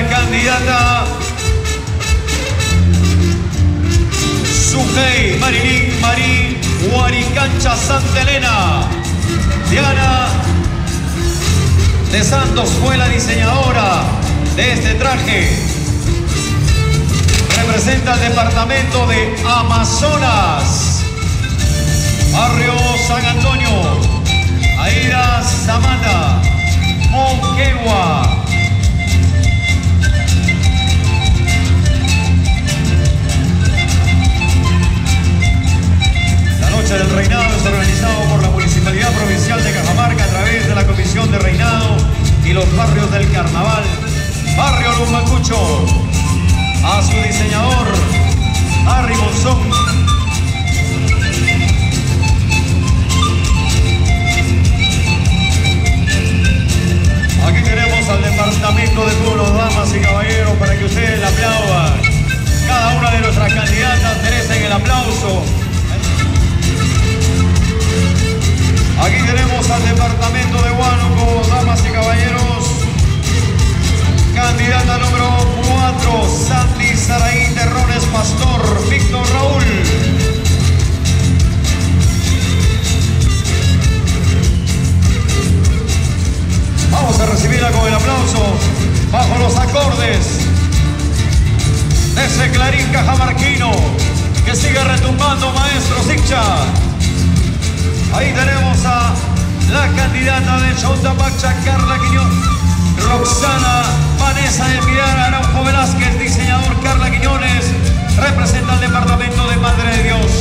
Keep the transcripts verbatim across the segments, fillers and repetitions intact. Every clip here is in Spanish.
la candidata Sujei Marilyn Marín Huaricancha Santa Elena. Diana de Santos fue la diseñadora de este traje. Representa el departamento de Amazonas. Barrio San Antonio. Aida Samana. Moquegua. La Noche del Reinado es organizado por la Municipalidad Provincial de Cajamarca a través de la Comisión de Reinado y los barrios del Carnaval. Barrio Lumbacucho. A su diseñador, Harry Monzón. Aquí tenemos al departamento de puros, damas y caballeros, para que ustedes la aplaudan. Cada una de nuestras candidatas merecen el aplauso. Aquí tenemos al departamento de Huánuco, damas y caballeros. Candidata número cuatro, Sandy Saraí Terrones Pastor, Víctor Raúl. Vamos a recibirla con el aplauso bajo los acordes de ese clarín cajamarquino que sigue retumbando, maestro Siccha. Ahí tenemos a la candidata de Chontapacha, Carla Quiñones. Roxana Vanessa de Pilar Araujo Velázquez, diseñador Carla Quiñones, representa el departamento de Madre de Dios.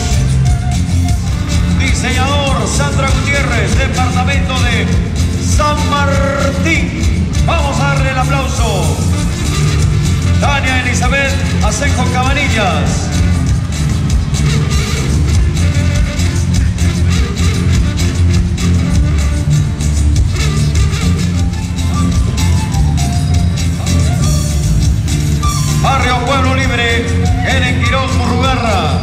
Diseñador Sandra Gutiérrez, departamento de San Martín. Vamos a darle el aplauso. Tania Elizabeth Asenjo Cabanillas. Barrio Pueblo Libre, Helen Quiroz Murrugarra.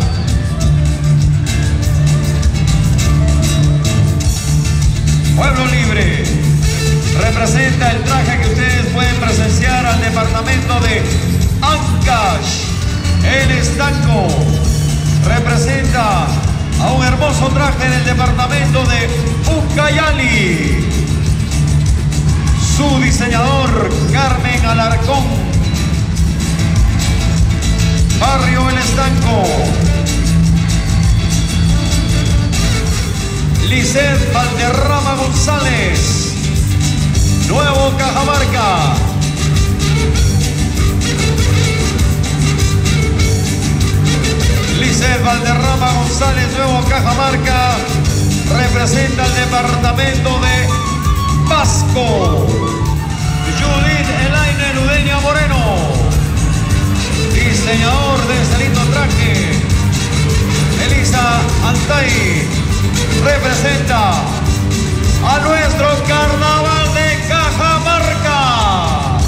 Pueblo Libre representa el traje que ustedes pueden presenciar al departamento de Ancash. El Estanco representa a un hermoso traje del departamento de Ucayali. Su diseñador, Carmen Alarcón. Barrio El Estanco. Lisset Valderrama González, Nuevo Cajamarca. Lisset Valderrama González, Nuevo Cajamarca, representa el departamento de Pasco. Judith Elaine Ludeña Moreno, diseñador de este lindo traje. Elisa Antay representa a nuestro Carnaval de Cajamarca.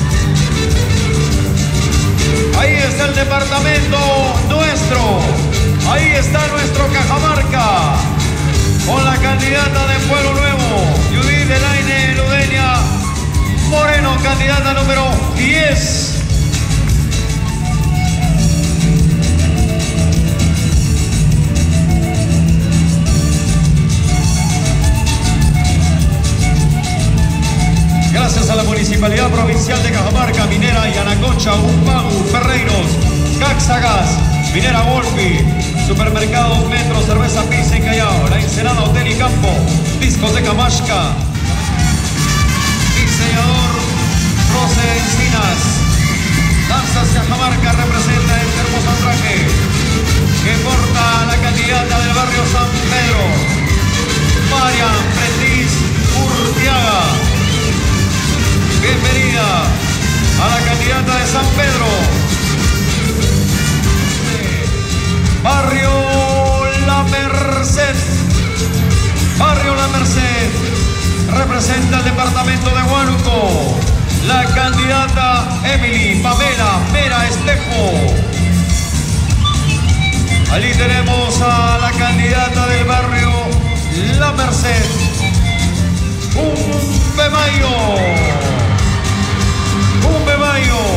Ahí está el departamento nuestro. Ahí está nuestro Cajamarca con la candidata de Pueblo Nuevo, Judith Elaine Ludeña Moreno, candidata número diez. Gracias a la Municipalidad Provincial de Cajamarca, Minera Yanacocha, Umpagu, Ferreiros, Caxagas, Minera Volpi, Supermercado Metro, Cerveza Pizza en Callao, La Ensenada Hotel y Campo, Discoteca Mashka, diseñador Rose Encinas. Danzas Cajamarca representa este hermoso traje que porta la candidata del barrio San Pedro, Marian Pretiz Urtiaga. Bienvenida a la candidata de San Pedro. Barrio La Merced. Barrio La Merced representa el departamento de Huánuco. La candidata Emily Pamela Mera Espejo. Allí tenemos a la candidata del barrio La Merced, Un Bemayo. Un Bemayo.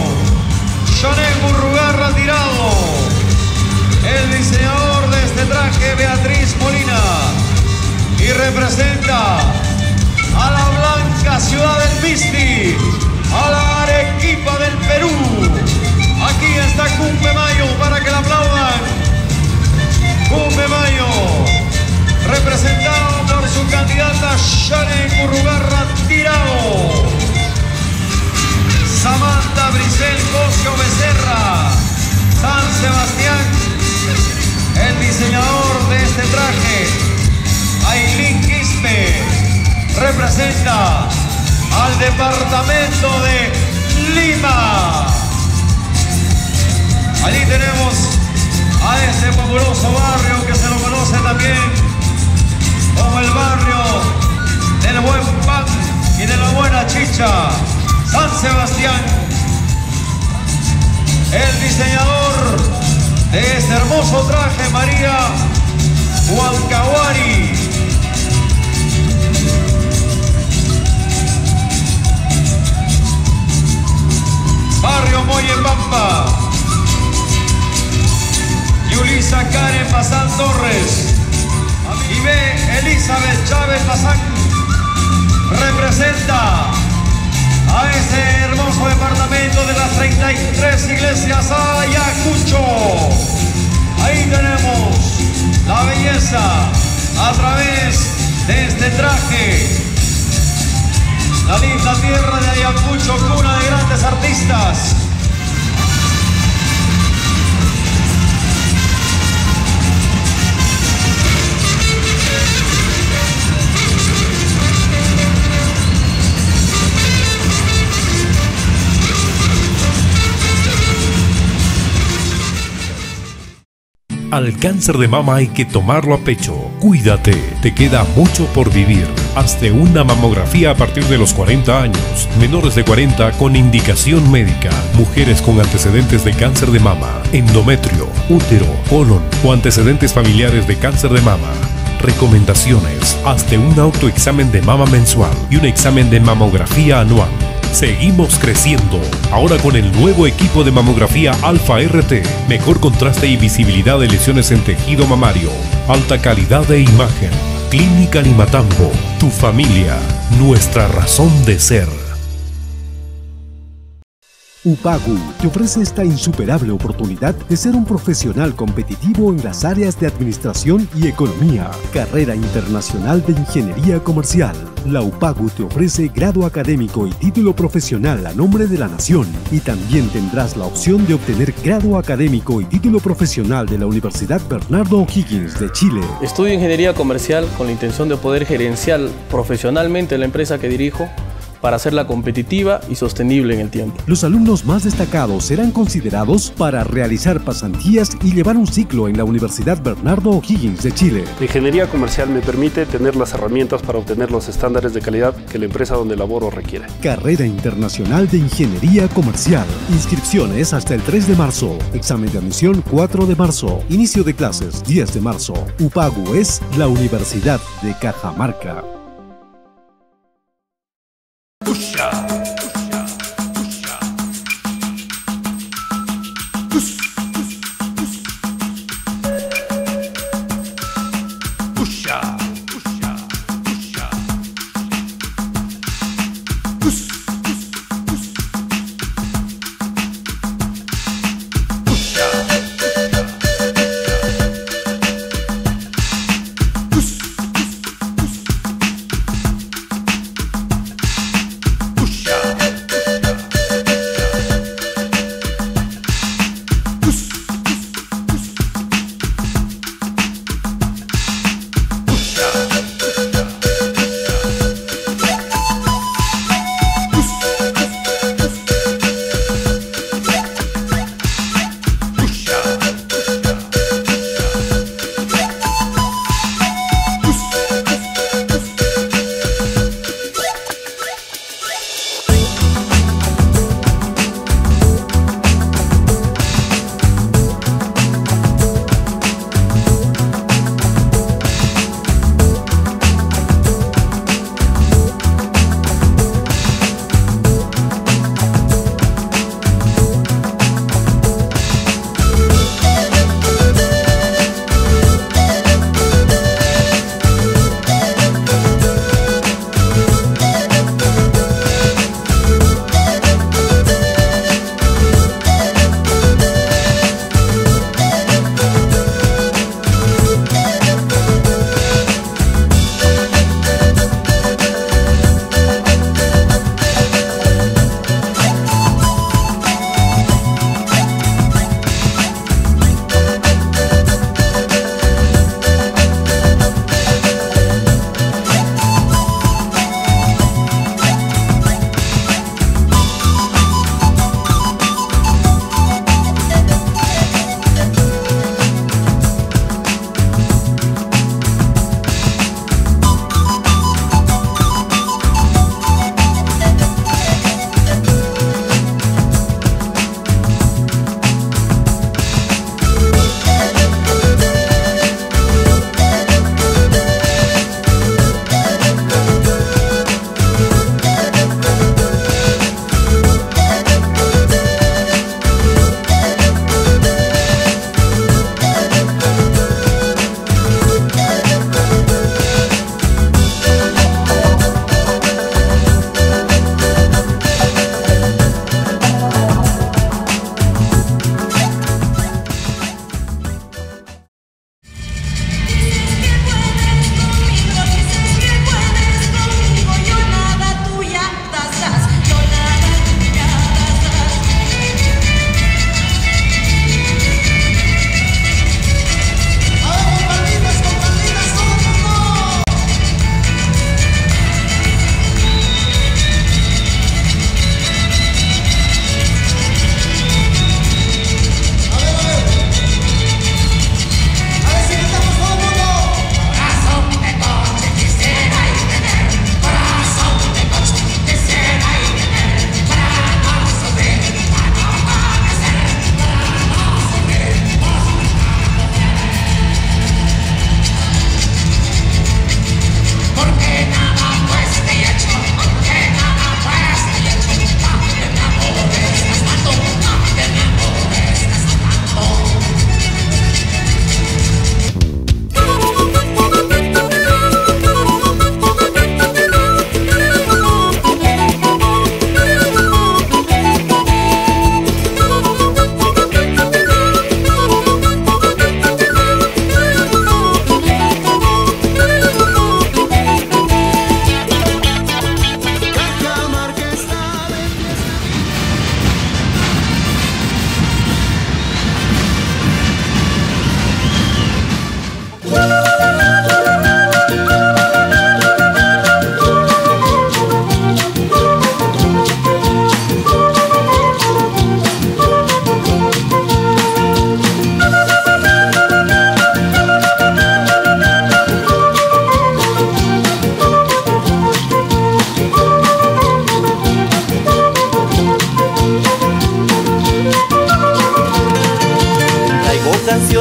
Shane Urrugarra Tirado. Samantha Brisel Cosio Becerra. San Sebastián, el diseñador de este traje. Ailín Quispe representa al departamento de Lima. Allí tenemos a este populoso barrio que se lo conoce también como el barrio del buen pan y de la buena chicha, San Sebastián. El diseñador de este hermoso traje, María Huancawari. Barrio Moyepampa. Yulisa Karen Bazán Torres. Y ve Elizabeth Chávez Bazán. Representa a ese hermoso departamento de las treinta y tres iglesias Ayacucho. Ahí tenemos la belleza a través de este traje. La linda tierra de Ayacucho, cuna de grandes artistas. Al cáncer de mama hay que tomarlo a pecho. Cuídate, te queda mucho por vivir. Hazte una mamografía a partir de los cuarenta años. Menores de cuarenta con indicación médica. Mujeres con antecedentes de cáncer de mama, endometrio, útero, colon o antecedentes familiares de cáncer de mama. Recomendaciones: hazte un autoexamen de mama mensual y un examen de mamografía anual. Seguimos creciendo, ahora con el nuevo equipo de mamografía Alfa R T, mejor contraste y visibilidad de lesiones en tejido mamario, alta calidad de imagen. Clínica Limatambo, tu familia, nuestra razón de ser. Upagu te ofrece esta insuperable oportunidad de ser un profesional competitivo en las áreas de administración y economía. Carrera internacional de ingeniería comercial. La Upagu te ofrece grado académico y título profesional a nombre de la nación, y también tendrás la opción de obtener grado académico y título profesional de la Universidad Bernardo O'Higgins de Chile. Estudio ingeniería comercial con la intención de poder gerenciar profesionalmente la empresa que dirijo, para hacerla competitiva y sostenible en el tiempo. Los alumnos más destacados serán considerados para realizar pasantías y llevar un ciclo en la Universidad Bernardo O'Higgins de Chile. La ingeniería comercial me permite tener las herramientas para obtener los estándares de calidad que la empresa donde laboro requiere. Carrera internacional de ingeniería comercial. Inscripciones hasta el tres de marzo. Examen de admisión cuatro de marzo. Inicio de clases diez de marzo. Upagu es la Universidad de Cajamarca. Pusha, pusha, pusha. Push, push, push. Pusha, pusha, pusha. Push, push, push. Pusha, pusha, pusha. Push, push, push.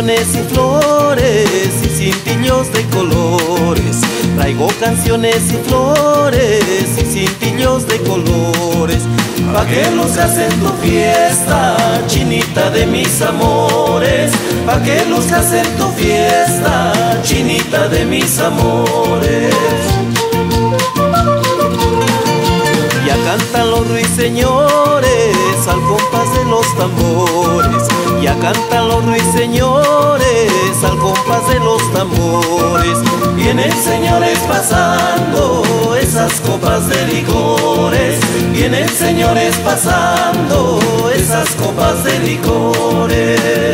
canciones y flores y cintillos de colores. Traigo canciones y flores y cintillos de colores, pa' que luzcas en tu fiesta, chinita de mis amores. Pa' que luzcas en tu fiesta, chinita de mis amores. Ya cantan los ruiseñores al compás de los tambores. Ya cantan los ruiseñores al compás de los tambores. Vienen señores pasando esas copas de licores. Vienen señores pasando esas copas de licores.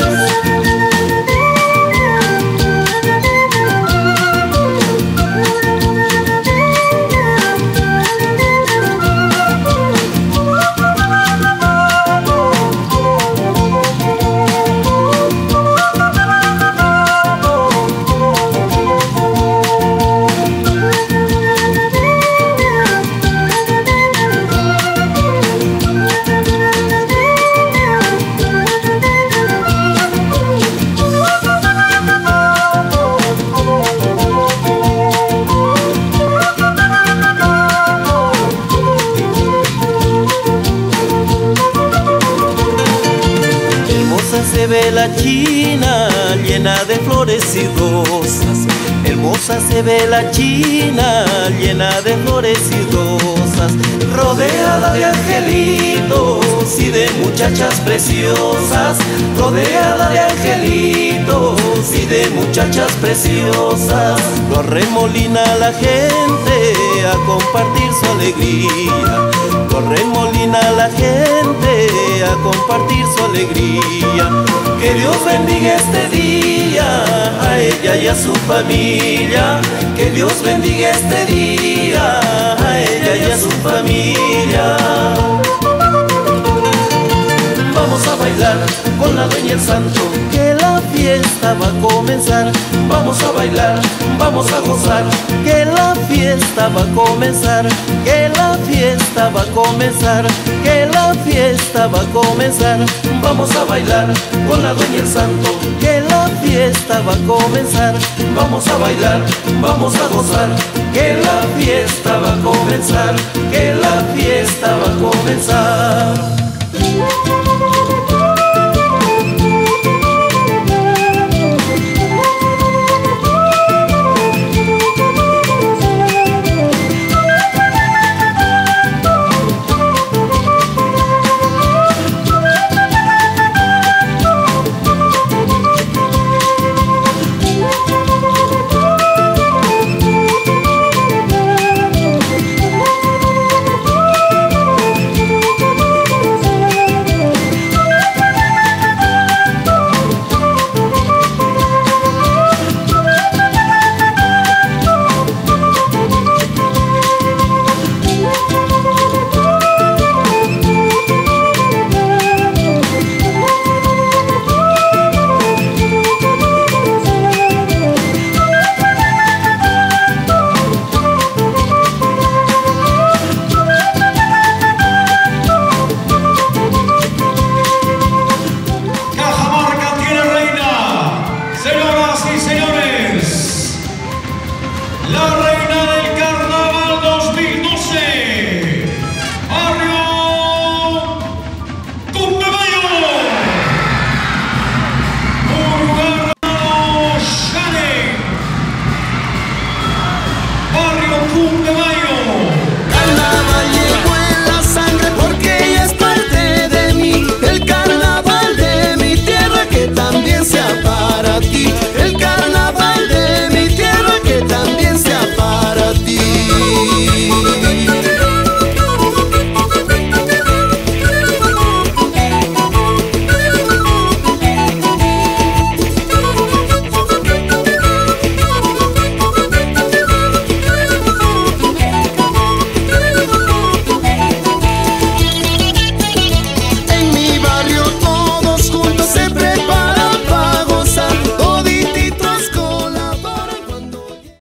Se ve la china llena de flores y rosas. Hermosa se ve la china llena de flores y rosas, rodeada de angelitos y de muchachas preciosas. Rodeada de angelitos y de muchachas preciosas. Lo arremolina la gente a compartir su alegría. Lo arremolina la gente a compartir su alegría. Que Dios bendiga este día a ella y a su familia. Que Dios bendiga este día a ella y a su familia. Vamos a bailar con la dueña y el santo, que la fiesta va a comenzar. Vamos a bailar, vamos a gozar, que la fiesta va a comenzar. Que la fiesta va a comenzar, que la fiesta va a comenzar. Vamos a bailar con la dueña y el santo, que la fiesta va a comenzar. Vamos a bailar, vamos a gozar, que la fiesta va a comenzar. Que la fiesta va a comenzar.